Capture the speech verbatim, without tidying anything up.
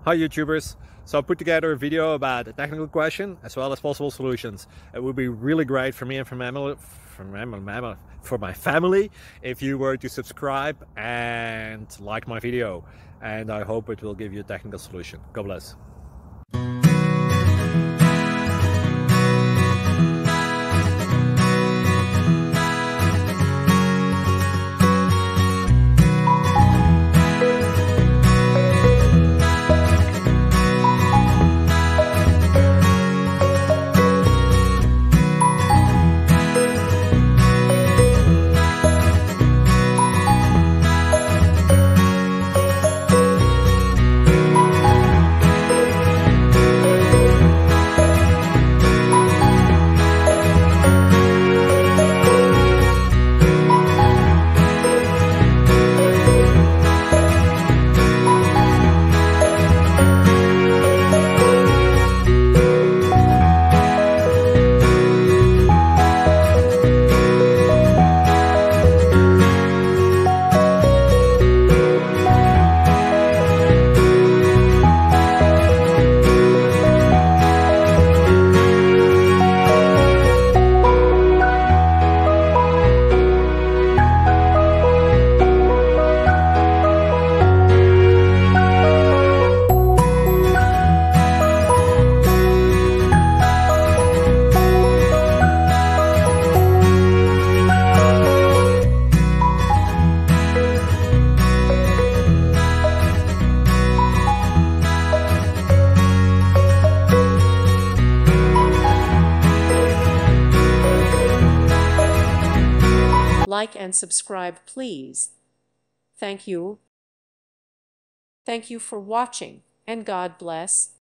Hi YouTubers! So I put together a video about a technical question as well as possible solutions. It would be really great for me and for, mammal, for, mammal, for my family if you were to subscribe and like my video. And I hope it will give you a technical solution. God bless. Like and subscribe, please. Thank you. Thank you for watching, and God bless.